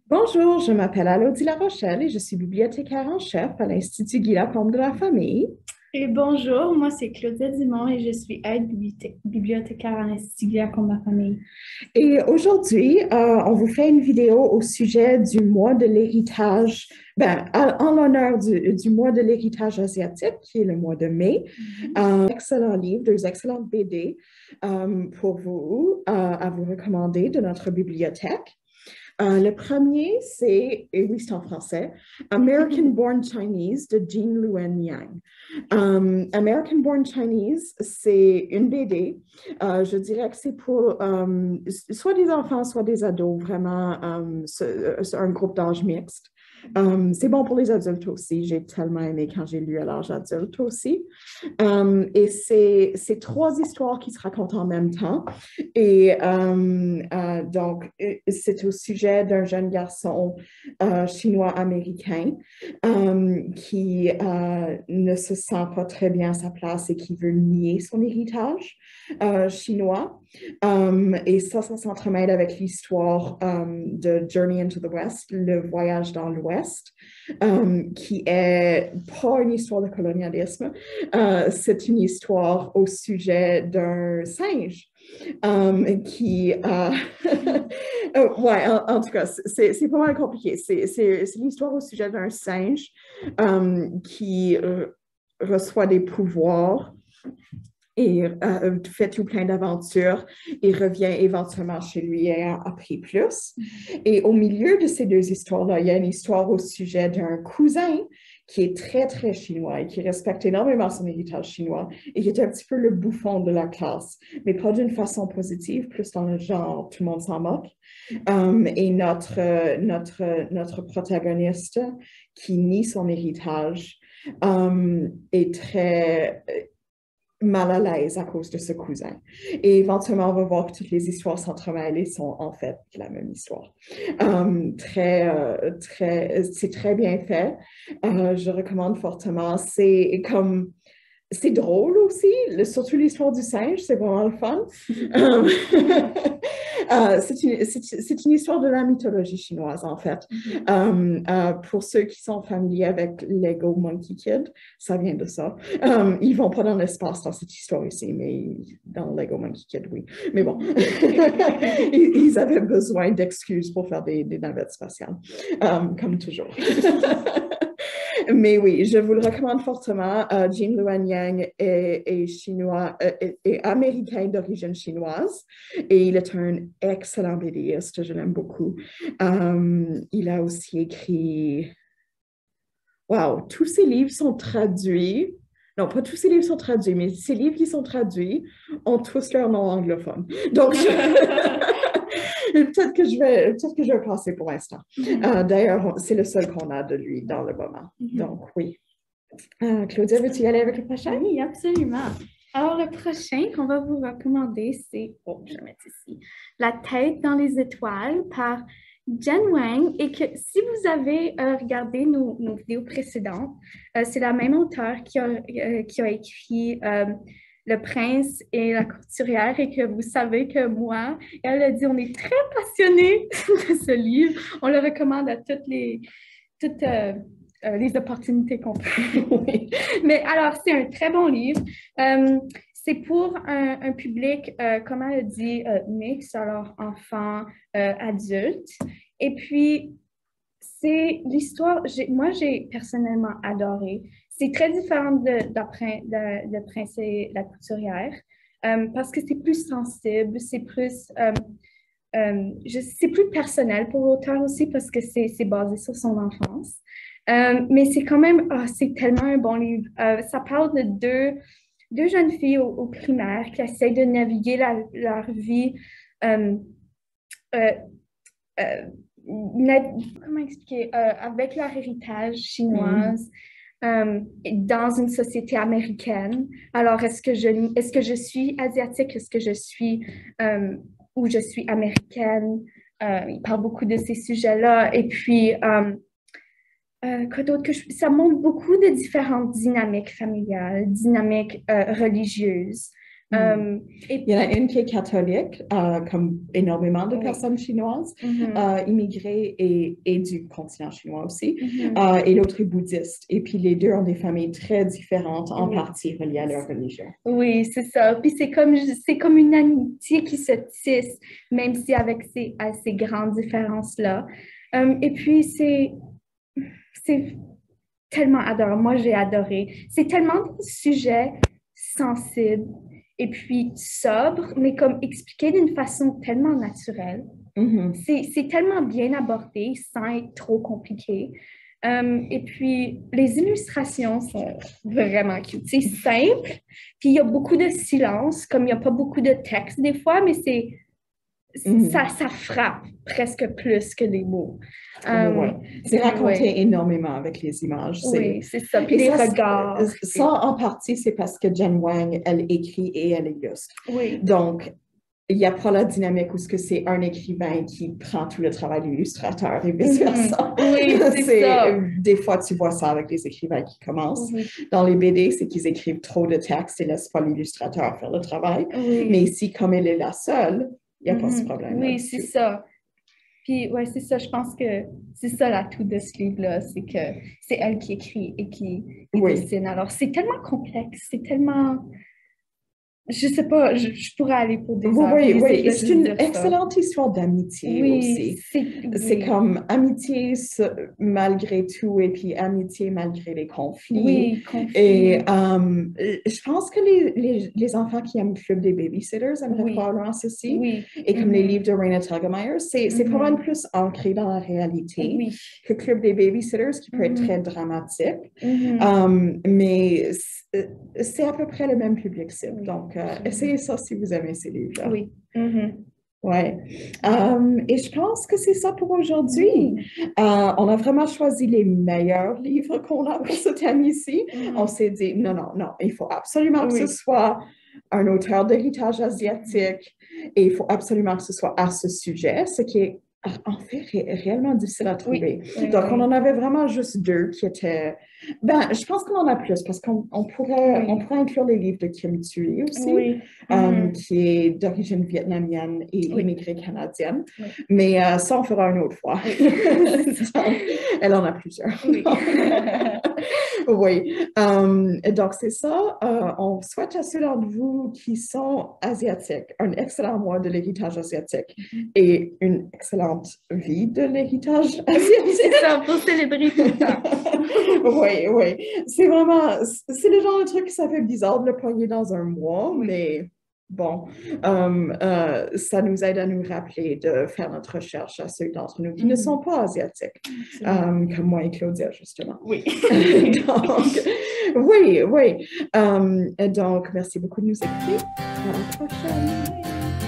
Bonjour, je m'appelle Alodie La Rochelle et je suis bibliothécaire en chef à l'Institut Guy Lacombe de la Famille. Et bonjour, moi c'est Claudia Dumont et je suis bibliothécaire à l'Institut comme ma famille. Et aujourd'hui, on vous fait une vidéo au sujet du mois de l'héritage, en l'honneur du mois de l'héritage asiatique, qui est le mois de mai. Mhm. Excellent livre, deux excellentes BD pour vous, à vous recommander de notre bibliothèque. Le premier, et oui, c'est en français, American Born Chinese de Jean Luen Yang. American Born Chinese, c'est une BD. Je dirais que c'est pour soit des enfants, soit des ados, vraiment, c'est un groupe d'âge mixte. C'est bon pour les adultes aussi. J'ai tellement aimé quand j'ai lu à l'âge adulte aussi. Et c'est trois histoires qui se racontent en même temps. Et donc, c'est au sujet d'un jeune garçon chinois-américain qui ne se sent pas très bien à sa place et qui veut nier son héritage chinois. Et ça s'entremêle avec l'histoire de Journey into the West, le voyage dans l'Ouest, qui est pas une histoire de colonialisme, c'est une histoire au sujet d'un singe qui, ouais, en tout cas, c'est pas mal compliqué. C'est l'histoire au sujet d'un singe qui reçoit des pouvoirs et fait tout plein d'aventures et revient éventuellement chez lui et a appris plus. Et au milieu de ces deux histoires-là, il y a une histoire au sujet d'un cousin qui est très, très chinois et qui respecte énormément son héritage chinois et qui est un petit peu le bouffon de la classe, mais pas d'une façon positive, plus dans le genre tout le monde s'en moque. Et notre protagoniste qui nie son héritage est très mal à l'aise à cause de ce cousin. Et éventuellement, on va voir que toutes les histoires s'entremêlent et sont en fait la même histoire. C'est très bien fait. Je recommande fortement. C'est drôle aussi, surtout l'histoire du singe, c'est vraiment le fun. C'est une histoire de la mythologie chinoise, en fait. Pour ceux qui sont familiers avec Lego Monkey Kid, ça vient de ça. Ils vont pas dans l'espace dans cette histoire ici, mais dans Lego Monkey Kid, oui. Mais bon, ils avaient besoin d'excuses pour faire des navettes spatiales, comme toujours. Mais oui, je vous le recommande fortement. Jean Luan Yang est chinois, est américain d'origine chinoise et il est un excellent BDiste. Je l'aime beaucoup. Il a aussi écrit. Wow, tous ses livres sont traduits. Non, pas tous ses livres sont traduits, mais ses livres qui sont traduits ont tous leur nom anglophone. Donc, peut-être que je vais passer pour l'instant. D'ailleurs, c'est le seul qu'on a de lui dans le moment. Donc, oui. Claudia, veux-tu y aller avec le prochain? Oui, absolument. Alors, le prochain qu'on va vous recommander, c'est, oh, je vais mettre ici, La tête dans les étoiles par Jen Wang. Et que si vous avez regardé nos vidéos précédentes, c'est la même auteure qui a écrit Le prince et la courtisère et que vous savez que moi, elle a dit, on est très passionnés de ce livre. On le recommande à toutes les opportunités qu'on peut. Oui. Mais alors, c'est un très bon livre. C'est pour un public, comme elle a dit, mix, alors enfants, adultes. Et puis, c'est l'histoire, moi, j'ai personnellement adoré. C'est très différent de Prince et la couturière parce que c'est plus sensible, c'est plus personnel pour l'auteur aussi parce que c'est basé sur son enfance. Mais c'est quand même, c'est tellement un bon livre. Ça parle de deux jeunes filles au primaire qui essayent de naviguer leur vie. euh, euh, euh, Comment expliquer? Avec leur héritage chinoise. Dans une société américaine. Alors, est-ce que je suis asiatique? Est-ce que je suis ou je suis américaine? Il parle beaucoup de ces sujets-là. Et puis, quoi d'autre ça montre beaucoup de différentes dynamiques familiales, dynamiques religieuses. Et Il y en a une qui est catholique, comme énormément de personnes chinoises, immigrées et du continent chinois aussi, et l'autre est bouddhiste. Et puis les deux ont des familles très différentes, en partie reliées à leur religion. Oui, c'est ça. Puis c'est comme une amitié qui se tisse, même si avec ces grandes différences-là. Et puis c'est tellement adorable. Moi, j'ai adoré. C'est tellement des sujets sensibles et puis sobres, mais comme expliqués d'une façon tellement naturelle. C'est tellement bien abordé sans être trop compliqué. Et puis, les illustrations sont vraiment cute. C'est simple, puis il y a beaucoup de silence, comme il n'y a pas beaucoup de texte des fois, mais ça frappe presque plus que des mots. C'est raconté énormément avec les images. Oui, c'est ça. Puis les regards. Ça, en partie, c'est parce que Jen Wang, elle écrit et elle illustre. Oui. Donc, il n'y a pas la dynamique où c'est un écrivain qui prend tout le travail de l'illustrateur et vice-versa. Oui, c'est ça. Des fois, tu vois ça avec les écrivains qui commencent. Dans les BD, c'est qu'ils écrivent trop de textes et ne laissent pas l'illustrateur faire le travail. Mais ici, comme elle est la seule, il n'y a pas ce problème. Oui, c'est ça. Puis, ouais, c'est ça. Je pense que c'est ça l'atout de ce livre-là, c'est que c'est elle qui écrit et qui dessine. Alors, c'est tellement complexe, c'est tellement... Je sais pas, je pourrais aller pour des heures. Oui, c'est une excellente histoire d'amitié aussi. C'est comme amitié malgré tout et puis amitié malgré les conflits. Oui, conflits. Et je pense que les enfants qui aiment Club des Babysitters aimeraient probablement ceci. Oui. Et comme les livres de Raina Telgemeier, c'est probablement plus ancré dans la réalité que Club des Babysitters, qui peut être très dramatique. Mais c'est à peu près le même public cible. Donc, essayez ça si vous aimez ces livres-là. Oui. Ouais. Et je pense que c'est ça pour aujourd'hui. On a vraiment choisi les meilleurs livres qu'on a pour ce thème ici. On s'est dit, non, il faut absolument que ce soit un auteur d'héritage asiatique et il faut absolument que ce soit à ce sujet, ce qui est en fait réellement difficile à trouver. Donc, on en avait vraiment juste deux qui étaient... Ben, je pense qu'on en a plus parce qu'on pourrait inclure les livres de Kim Thuy aussi, qui est d'origine vietnamienne et immigrée canadienne. Mais ça, on fera une autre fois. Elle en a plusieurs. Donc, c'est ça. On souhaite à ceux d'entre vous qui sont asiatiques un excellent mois de l'héritage asiatique et une excellente vie de l'héritage asiatique. C'est ça, pour célébrer tout le temps. Oui. C'est vraiment... C'est le genre de truc que ça fait bizarre de le pogner dans un mois, mais... Bon, ça nous aide à nous rappeler de faire notre recherche à ceux d'entre nous qui ne sont pas asiatiques, comme moi et Claudia, justement. Oui. Donc, merci beaucoup de nous écouter. À la prochaine.